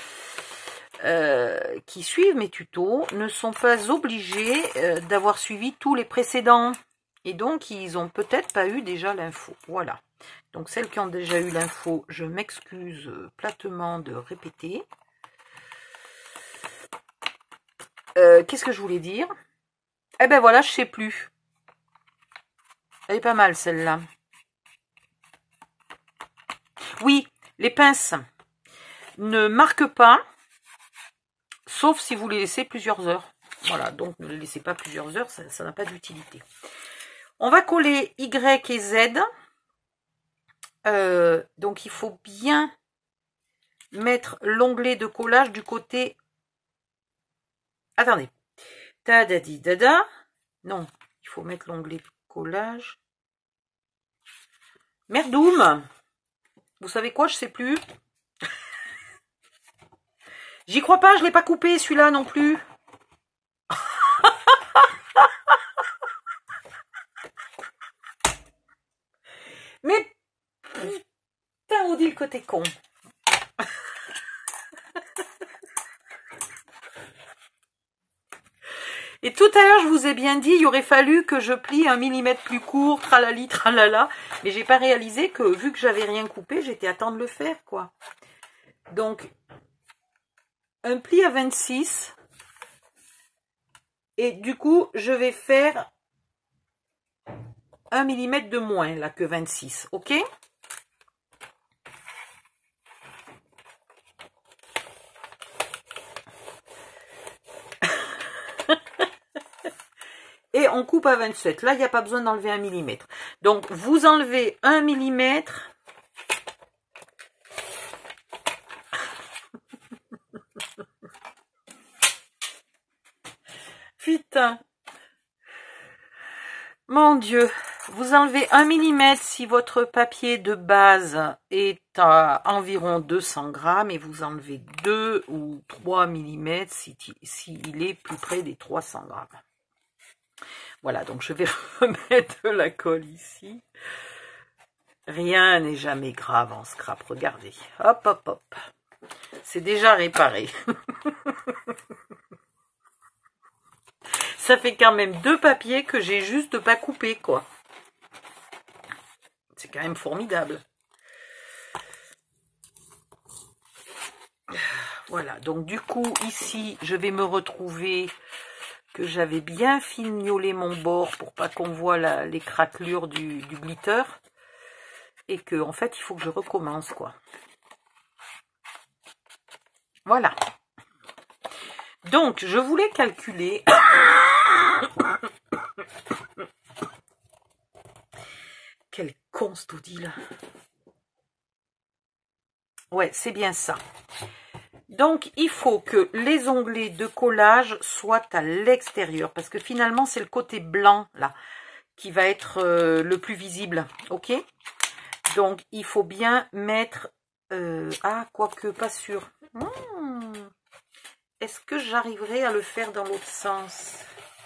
qui suivent mes tutos ne sont pas obligés d'avoir suivi tous les précédents. Et donc ils n'ont peut-être pas eu déjà l'info. Voilà. Donc celles qui ont déjà eu l'info, je m'excuse platement de répéter. Qu'est-ce que je voulais dire? Eh ben voilà, je sais plus. Elle est pas mal celle-là. Oui, les pinces ne marquent pas, sauf si vous les laissez plusieurs heures. Voilà, donc ne les laissez pas plusieurs heures, ça n'a pas d'utilité. On va coller Y et Z Donc il faut bien mettre l'onglet de collage du côté... Attendez. Tadadi dada. Non, il faut mettre l'onglet de collage. Merdoum. Vous savez quoi, je sais plus. J'y crois pas, je l'ai pas coupé celui-là non plus. Mais putain, on dit le côté con. Et tout à l'heure, je vous ai bien dit, il aurait fallu que je plie 1 millimètre plus court, tralali, tralala. Mais j'ai pas réalisé que, vu que j'avais rien coupé, j'étais à temps de le faire, quoi. Donc, un pli à 26. Et du coup, je vais faire 1 millimètre de moins, là, que 26. Ok ? Et on coupe à 27. Là, il n'y a pas besoin d'enlever 1 millimètre. Donc, vous enlevez 1 millimètre. Putain. Mon Dieu. Vous enlevez 1 millimètre si votre papier de base est à environ 200 grammes. Et vous enlevez 2 ou 3 millimètres s'il est plus près des 300 grammes. Voilà, donc je vais remettre de la colle ici. Rien n'est jamais grave en scrap, regardez. Hop, hop, hop. C'est déjà réparé. Ça fait quand même 2 papiers que j'ai juste pas coupé, quoi. C'est quand même formidable. Voilà, donc du coup, ici, je vais me retrouver... que j'avais bien fignolé mon bord pour pas qu'on voit les craquelures du glitter. Et que, en fait, il faut que je recommence, quoi. Voilà. Donc, je voulais calculer... Quel con, ce taudis, là. Ouais, c'est bien ça. Donc, il faut que les onglets de collage soient à l'extérieur. Parce que finalement, c'est le côté blanc, là, qui va être le plus visible. Ok ? Donc, il faut bien mettre... ah, quoique, pas sûr. Est-ce que j'arriverai à le faire dans l'autre sens?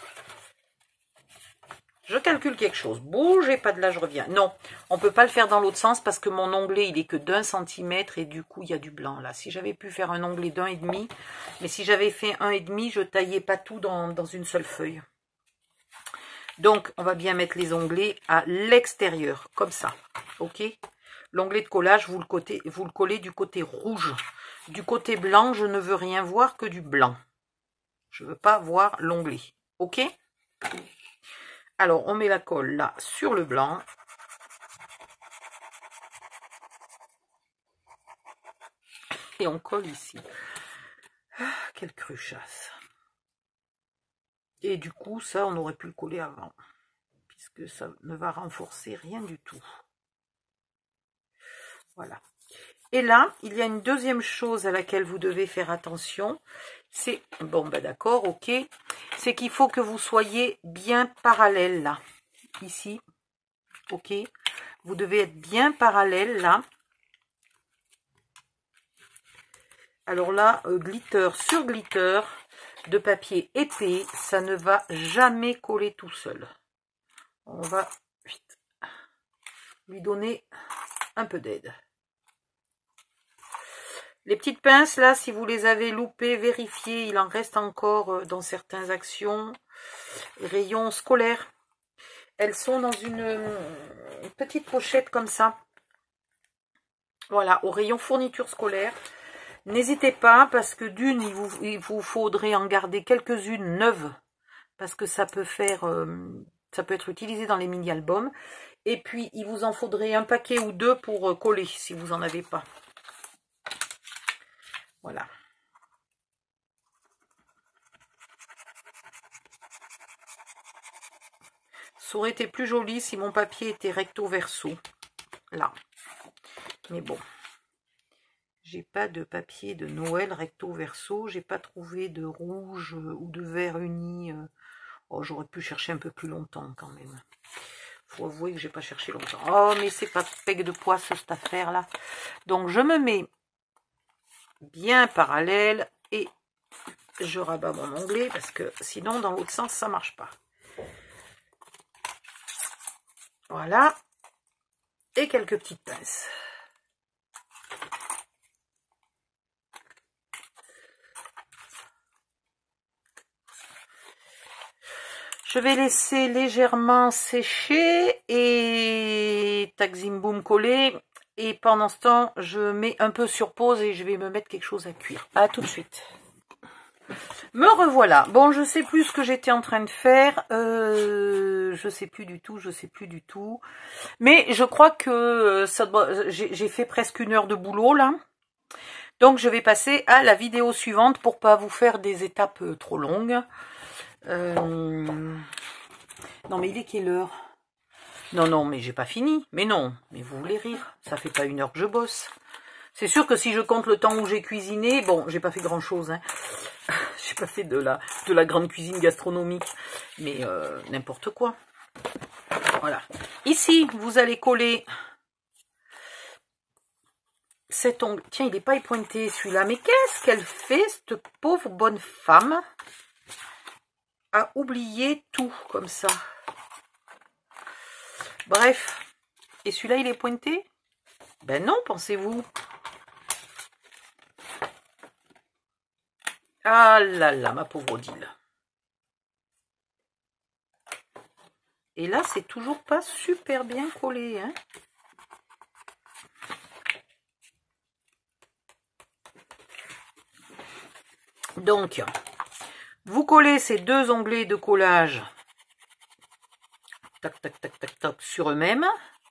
Je calcule quelque chose. Bougez pas de là, je reviens. Non, on peut pas le faire dans l'autre sens parce que mon onglet, il est que d'1 centimètre et du coup, il y a du blanc là. Si j'avais pu faire un onglet d'1,5, mais si j'avais fait 1,5, je taillais pas tout dans une seule feuille. Donc, on va bien mettre les onglets à l'extérieur, comme ça. Ok? L'onglet de collage, vous le collez du côté rouge. Du côté blanc, je ne veux rien voir que du blanc. Je ne veux pas voir l'onglet. Ok? Alors, on met la colle là sur le blanc. Et on colle ici. Ah, quelle cruchasse. Et du coup, ça, on aurait pu le coller avant. Puisque ça ne va renforcer rien du tout. Voilà. Et là, il y a une deuxième chose à laquelle vous devez faire attention. C'est, bon, ben d'accord, ok. C'est qu'il faut que vous soyez bien parallèle là. Ici. Ok. Vous devez être bien parallèle là. Alors là, glitter sur glitter de papier épais, ça ne va jamais coller tout seul. On va vite lui donner un peu d'aide. Les petites pinces là, si vous les avez loupées, vérifiez, il en reste encore dans certaines actions. Rayons scolaires. Elles sont dans une petite pochette comme ça. Voilà, au rayon fourniture scolaire. N'hésitez pas parce que d'une, il vous faudrait en garder quelques-unes neuves. Parce que ça peut faire, ça peut être utilisé dans les mini-albums. Et puis, il vous en faudrait un paquet ou deux pour coller si vous n'en avez pas. Voilà. Ça aurait été plus joli si mon papier était recto verso. Là. Mais bon. J'ai pas de papier de Noël recto verso. J'ai pas trouvé de rouge ou de vert uni. Oh, j'aurais pu chercher un peu plus longtemps quand même. Faut avouer que j'ai pas cherché longtemps. Oh, mais c'est pas pec de poisse cette affaire-là. Donc, je me mets bien parallèle et je rabats mon onglet parce que sinon, dans l'autre sens, ça marche pas. Voilà. Et quelques petites pinces. Je vais laisser légèrement sécher et tac zim boum coller. Et pendant ce temps, je mets un peu sur pause et je vais me mettre quelque chose à cuire. À tout de suite. Me revoilà. Bon, je sais plus ce que j'étais en train de faire. Je sais plus du tout. Mais je crois que j'ai fait presque 1 heure de boulot là. Donc je vais passer à la vidéo suivante pour pas vous faire des étapes trop longues. Non mais il est quelle heure? Non, mais j'ai pas fini. Mais non, mais vous voulez rire. Ça fait pas 1 heure que je bosse. C'est sûr que si je compte le temps où j'ai cuisiné, bon, j'ai pas fait grand chose, hein. J'ai pas fait de la grande cuisine gastronomique, mais n'importe quoi. Voilà. Ici, vous allez coller cet ongle. Tiens, il n'est pas épointé celui-là. Mais qu'est-ce qu'elle fait, cette pauvre bonne femme, à oublier tout comme ça? Bref. Et celui-là, il est pointé? Ben non, pensez-vous. Ah là là, ma pauvre Odile. Et là, c'est toujours pas super bien collé, hein. Donc, vous collez ces 2 onglets de collage, tac, tac, tac, tac, tac, sur eux-mêmes.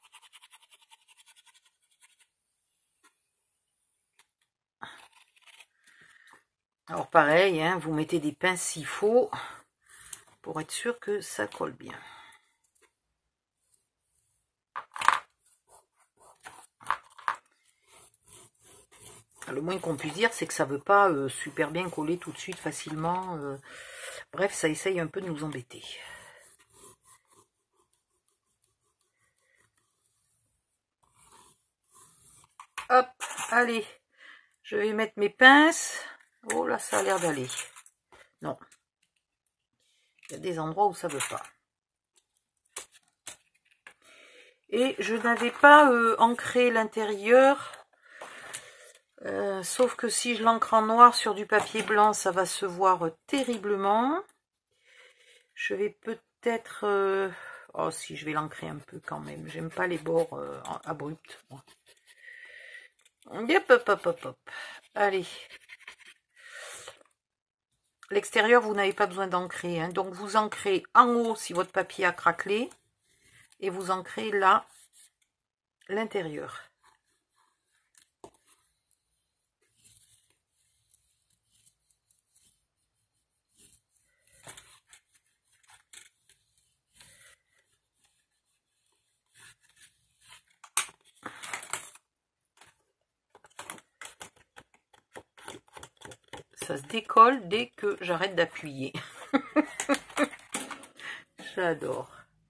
Alors pareil, hein, vous mettez des pinces s'il faut, pour être sûr que ça colle bien. Le moins qu'on puisse dire, c'est que ça ne veut pas super bien coller tout de suite facilement. Bref, ça essaye un peu de nous embêter. Hop, allez. Je vais mettre mes pinces. Oh là, ça a l'air d'aller. Non. Il y a des endroits où ça ne veut pas. Et je n'avais pas ancré l'intérieur. Sauf que si je l'encre en noir sur du papier blanc, ça va se voir terriblement. Je vais peut-être... oh si, je vais l'ancrer un peu quand même. J'aime pas les bords abrupts. Hop, hop, hop, hop, hop. Allez. L'extérieur, vous n'avez pas besoin d'ancrer, hein. Donc vous ancrez en haut si votre papier a craquelé. Et vous ancrez là l'intérieur. Ça se décolle dès que j'arrête d'appuyer. J'adore.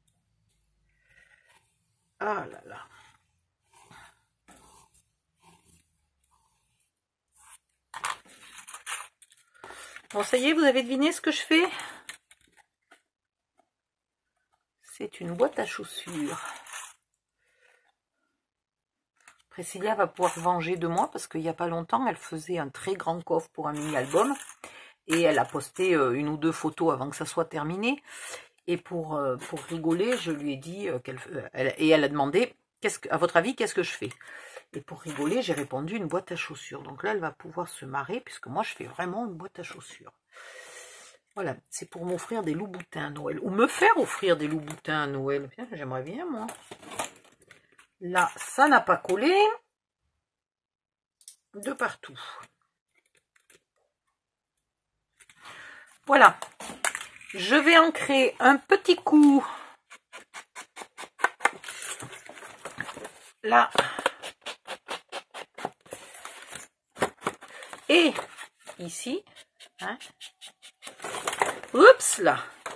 Ah là là. Bon, ça y est, vous avez deviné ce que je fais? C'est une boîte à chaussures. Priscilla va pouvoir venger de moi parce qu'il n'y a pas longtemps, elle faisait un très grand coffre pour un mini-album. Et elle a posté 1 ou 2 photos avant que ça soit terminé. Et pour rigoler, je lui ai dit elle a demandé, à votre avis, qu'est-ce que je fais? Et pour rigoler, j'ai répondu une boîte à chaussures. Donc là, elle va pouvoir se marrer, puisque moi, je fais vraiment une boîte à chaussures. Voilà, c'est pour m'offrir des loups-boutins à Noël. Ou me faire offrir des loups-boutins à Noël. J'aimerais bien, moi. Là, ça n'a pas collé. De partout. Voilà. Je vais ancrer un petit coup. Là. Et ici, hein, oups là,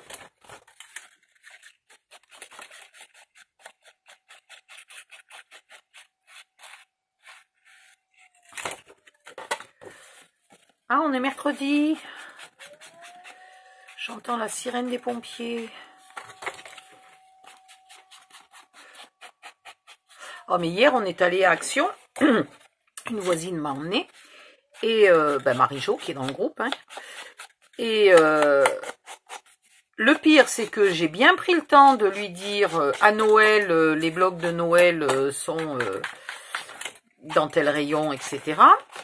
ah on est mercredi, j'entends la sirène des pompiers. Oh mais hier on est allé à Action, une voisine m'a emmené, et Marie-Jo qui est dans le groupe, hein, et le pire c'est que j'ai bien pris le temps de lui dire à Noël, les blocs de Noël sont dans tel rayon, etc.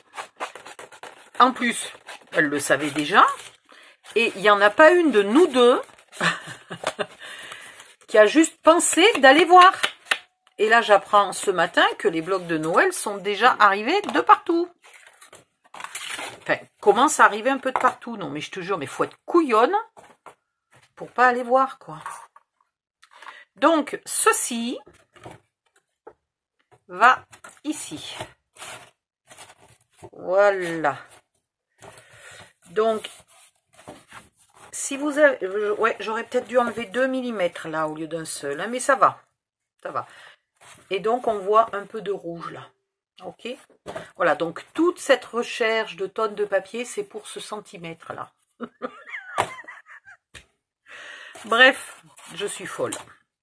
En plus, elle le savait déjà, et il n'y en a pas une de nous deux qui a juste pensé d'aller voir. Et là, j'apprends ce matin que les blocs de Noël sont déjà arrivés de partout. Enfin, commence à arriver un peu de partout. Non, mais je te jure, mais faut être couillonne pour pas aller voir, quoi. Donc, ceci va ici. Voilà. Donc, si vous avez... Ouais, j'aurais peut-être dû enlever 2 mm là, au lieu d'un seul. Hein, mais ça va. Ça va. Et donc, on voit un peu de rouge là. Ok. Voilà, donc toute cette recherche de tonnes de papier, c'est pour ce centimètre là. Bref, je suis folle.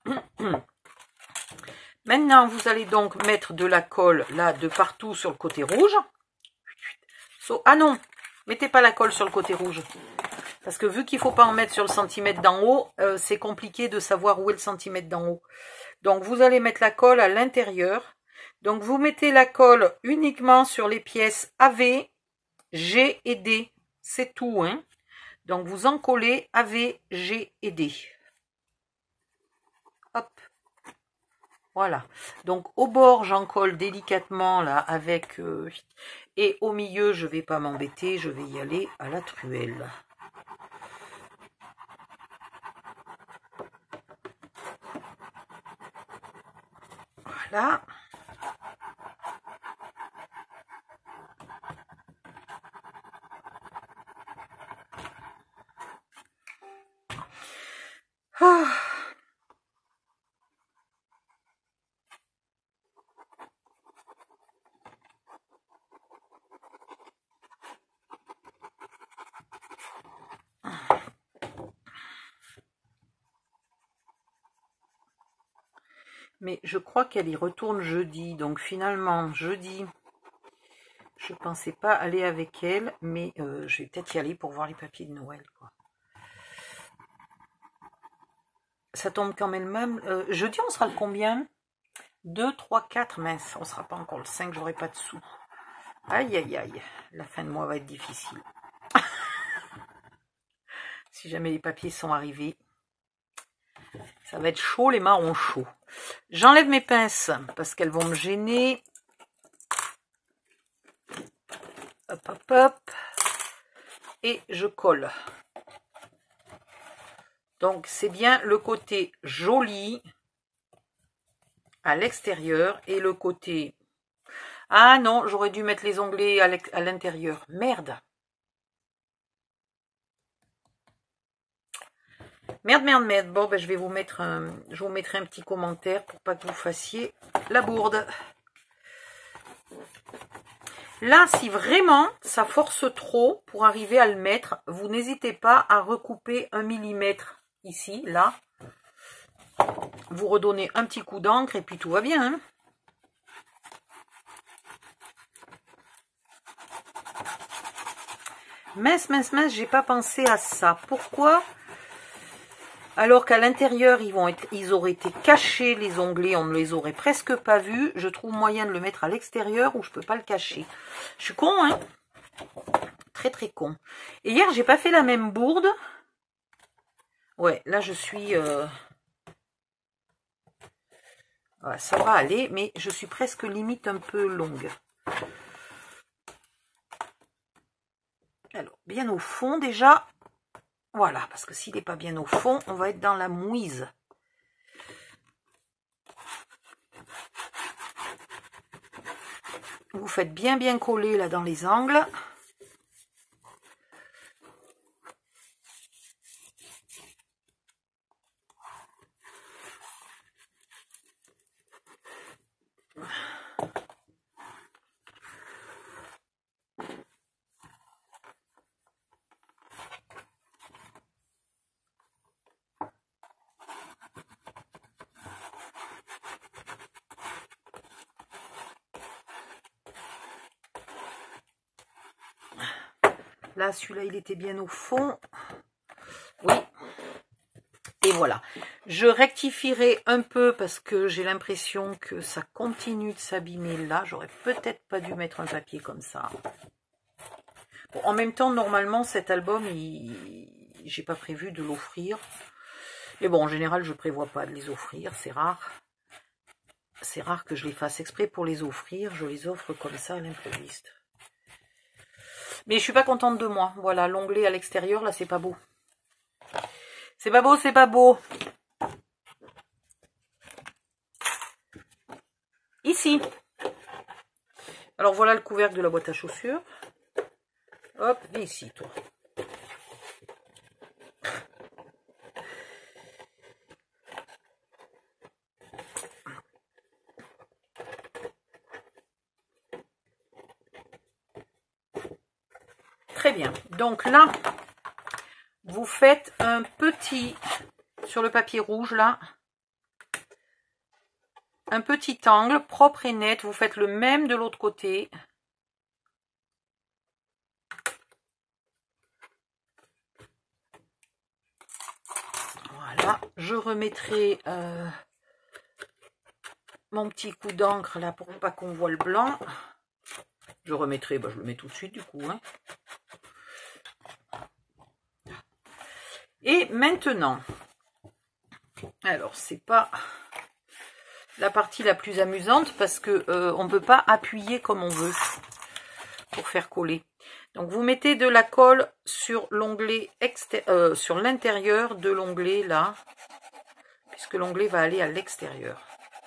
Maintenant, vous allez donc mettre de la colle là de partout sur le côté rouge. Ah non, mettez pas la colle sur le côté rouge. Parce que vu qu'il ne faut pas en mettre sur le centimètre d'en haut, c'est compliqué de savoir où est le centimètre d'en haut. Donc, vous allez mettre la colle à l'intérieur. Donc, vous mettez la colle uniquement sur les pièces AV, G et D. C'est tout, hein. Donc, vous en collez AV, G et D. Hop. Voilà. Donc, au bord, j'en colle délicatement, là, avec... et au milieu, je ne vais pas m'embêter, je vais y aller à la truelle. Voilà. Ah. Mais je crois qu'elle y retourne jeudi. Donc finalement, jeudi, je pensais pas aller avec elle. Mais je vais peut-être y aller pour voir les papiers de Noël, quoi. Ça tombe quand même. Jeudi, on sera le combien? 2, 3, 4, mince. On sera pas encore le 5, j'aurai pas de sous. Aïe, aïe, aïe. La fin de mois va être difficile. Si jamais les papiers sont arrivés. Ça va être chaud, les marrons chauds. J'enlève mes pinces parce qu'elles vont me gêner. Hop, hop, hop. Et je colle. Donc, c'est bien le côté joli à l'extérieur et le côté... Ah non, j'aurais dû mettre les onglets à l'intérieur. Merde. Merde, merde, merde. Bon, ben, je vais vous mettre je vous mettrai un petit commentaire pour pas que vous fassiez la bourde. Là, si vraiment ça force trop pour arriver à le mettre, vous n'hésitez pas à recouper 1 mm ici, là. Vous redonnez un petit coup d'encre et puis tout va bien. Hein. Mince, mince, mince, j'ai pas pensé à ça. Pourquoi? Alors qu'à l'intérieur, ils auraient été cachés, les onglets, on ne les aurait presque pas vus. Je trouve moyen de le mettre à l'extérieur où je peux pas le cacher. Je suis con, hein? Très, très con. Et hier, j'ai pas fait la même bourde. Ouais, là, je suis... Voilà, ça va aller, mais je suis presque limite un peu longue. Alors, bien au fond déjà. Voilà, parce que s'il n'est pas bien au fond, on va être dans la mouise. Vous faites bien coller là dans les angles. Là, celui-là, il était bien au fond. Oui. Et voilà. Je rectifierai un peu parce que j'ai l'impression que ça continue de s'abîmer là. J'aurais peut-être pas dû mettre un papier comme ça. Bon, en même temps, normalement, cet album, j'ai pas prévu de l'offrir. Mais bon, en général, je prévois pas de les offrir. C'est rare. C'est rare que je les fasse exprès pour les offrir. Je les offre comme ça à l'improviste. Mais je suis pas contente de moi. Voilà, l'onglet à l'extérieur, là, c'est pas beau. C'est pas beau, c'est pas beau. Ici. Alors, voilà le couvercle de la boîte à chaussures. Hop, viens ici, toi. Très bien. Donc là, vous faites un petit, sur le papier rouge, là, un petit angle propre et net. Vous faites le même de l'autre côté. Voilà. Je remettrai mon petit coup d'encre là pour pas qu'on voit le blanc. Je remettrai, bah, je le mets tout de suite du coup. Hein. Et maintenant, alors c'est pas la partie la plus amusante parce que on ne peut pas appuyer comme on veut pour faire coller. Donc vous mettez de la colle sur l'onglet sur l'intérieur de l'onglet là, puisque l'onglet va aller à l'extérieur.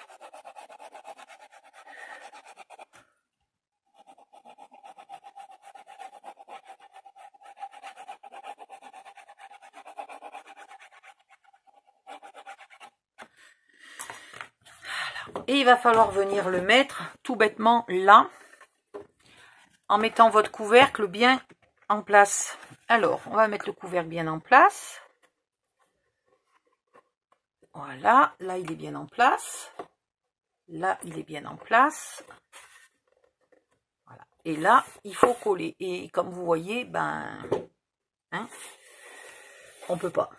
Et il va falloir venir le mettre tout bêtement là, en mettant votre couvercle bien en place. Alors, on va mettre le couvercle bien en place. Voilà, là il est bien en place. Là, il est bien en place. Voilà. Et là, il faut coller. Et comme vous voyez, ben, hein, on peut pas.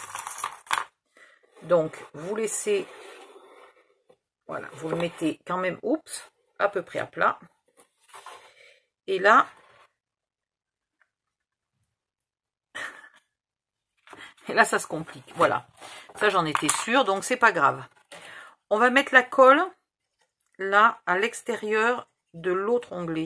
Donc, vous laissez, voilà, vous le mettez quand même, oups, à peu près à plat. Et là, ça se complique. Voilà, ça j'en étais sûre, donc c'est pas grave. On va mettre la colle là à l'extérieur de l'autre onglet.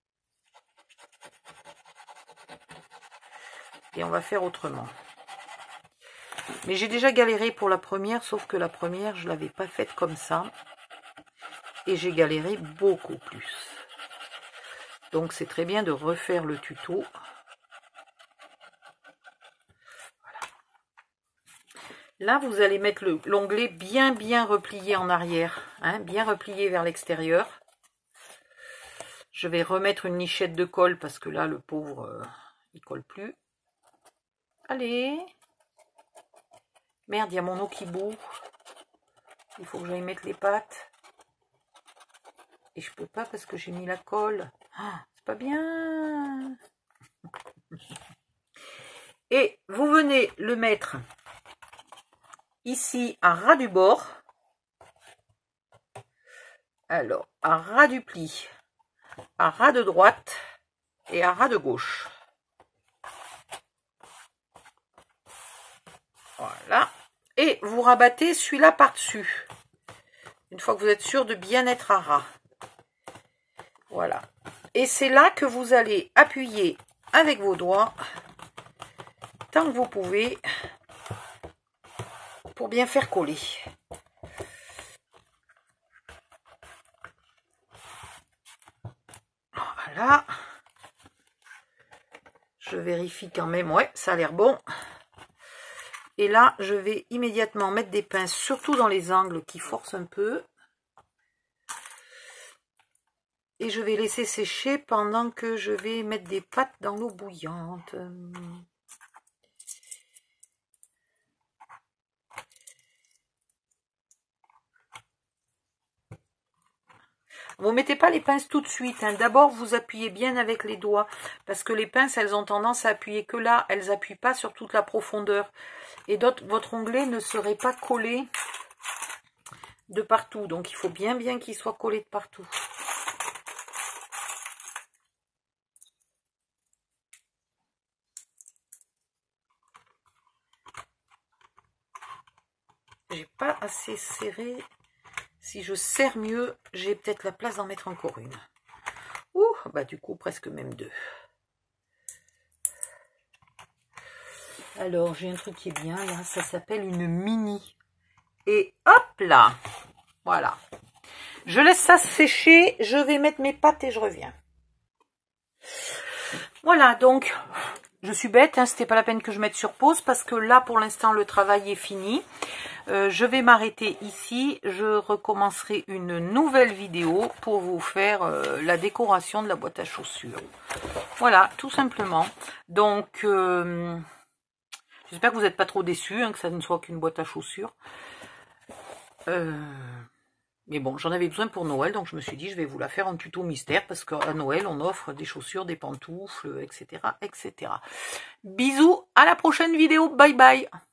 Et on va faire autrement. Mais j'ai déjà galéré pour la première, sauf que la première, je ne l'avais pas faite comme ça. Et j'ai galéré beaucoup plus. Donc c'est très bien de refaire le tuto. Voilà. Là, vous allez mettre l'onglet bien replié en arrière, hein, bien replié vers l'extérieur. Je vais remettre une nichette de colle parce que là, le pauvre, il colle plus. Allez. Merde, il y a mon eau qui bout. Il faut que j'aille mettre les pattes. Et je peux pas parce que j'ai mis la colle. Ah, c'est pas bien. Et vous venez le mettre ici à ras du bord. Alors, à ras du pli, à ras de droite et à ras de gauche. Voilà. Et vous rabattez celui-là par-dessus. Une fois que vous êtes sûr de bien être à ras. Voilà. Et c'est là que vous allez appuyer avec vos doigts, tant que vous pouvez, pour bien faire coller. Voilà. Je vérifie quand même. Ouais, ça a l'air bon. Et là, je vais immédiatement mettre des pinces, surtout dans les angles qui forcent un peu. Et je vais laisser sécher pendant que je vais mettre des pâtes dans l'eau bouillante. Vous mettez pas les pinces tout de suite, hein. D'abord, vous appuyez bien avec les doigts, parce que les pinces, elles ont tendance à appuyer que là, elles n'appuient pas sur toute la profondeur. Et votre onglet ne serait pas collé de partout, donc il faut bien qu'il soit collé de partout. J'ai pas assez serré. Si je serre mieux, j'ai peut-être la place d'en mettre encore une. Ouh, bah du coup, presque même deux. Alors, j'ai un truc qui est bien, là, ça s'appelle une mini. Et hop là, voilà. Je laisse ça sécher, je vais mettre mes pâtes et je reviens. Voilà, donc, je suis bête, hein, c'était pas la peine que je mette sur pause, parce que là, pour l'instant, le travail est fini. Je vais m'arrêter ici, je recommencerai une nouvelle vidéo pour vous faire la décoration de la boîte à chaussures. Voilà, tout simplement. Donc, j'espère que vous n'êtes pas trop déçus, hein, que ça ne soit qu'une boîte à chaussures. Mais bon, j'en avais besoin pour Noël, donc je me suis dit, je vais vous la faire en tuto mystère, parce qu'à Noël, on offre des chaussures, des pantoufles, etc., etc. Bisous, à la prochaine vidéo, bye bye.